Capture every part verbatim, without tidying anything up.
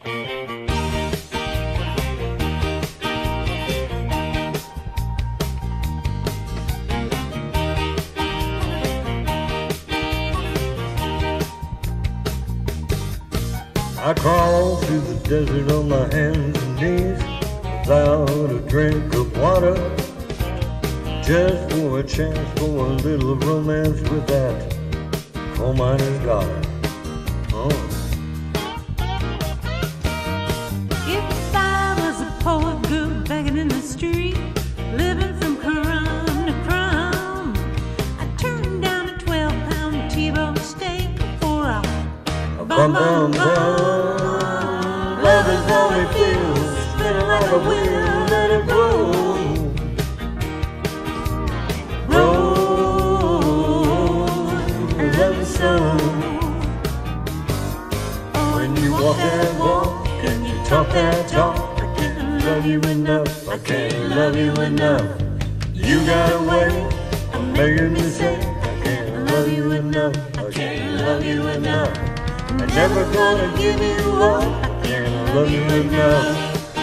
I crawl through the desert on my hands and knees without a drink of water, just for a chance for a little romance with that coal miner's daughter. Oh. If I was a poor girl begging in the street, living from crumb to crumb, I'd turn down a twelve pound T-bone steak for a Bum bum bum. Love is all it feels, spinning like a wheel, let it roll. Roll, I love you so. When you walk that walk and you talk that talk, I can't love you enough, I can't love you enough. You got a way of making me say, I can't love you enough, I can't love you enough. I'm never gonna give you up, I can't love you enough.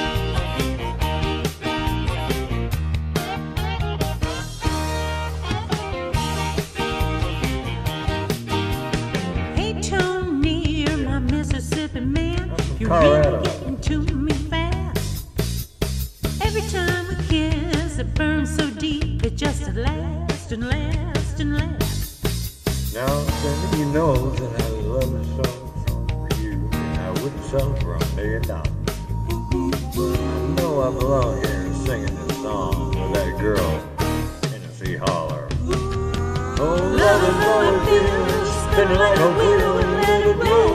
Hey Tony, you're my Mississippi man. You're Colorado. really getting to me fast. Every time we kiss, it burns so deep, it just lasts and lasts and lasts. Now, Sandy, you know that I love this song from you, and I wouldn't sell it for a million dollars. But I know I belong here singing this song with that girl in the sea holler. Oh, love is all it feels, spinning like a wheel and let it roll.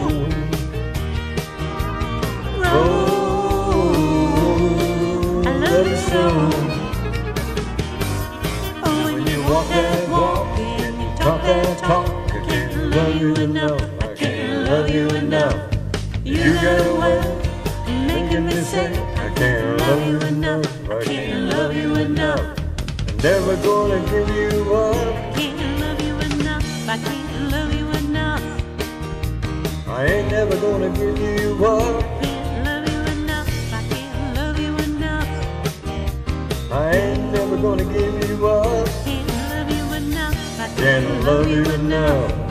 Roll, I love you so. Oh, when you walk that walk and you talk that talk, I can't love you enough, I can't love you enough. You got a way of making me say, I can't love you enough, I can't love you enough. I'm never gonna give you up, Can't love you enough, I can't love you enough. I ain't never gonna give you up, Can't love you enough, I can't love you enough. I ain't never gonna give you up, Can't love you enough, I can't love you enough.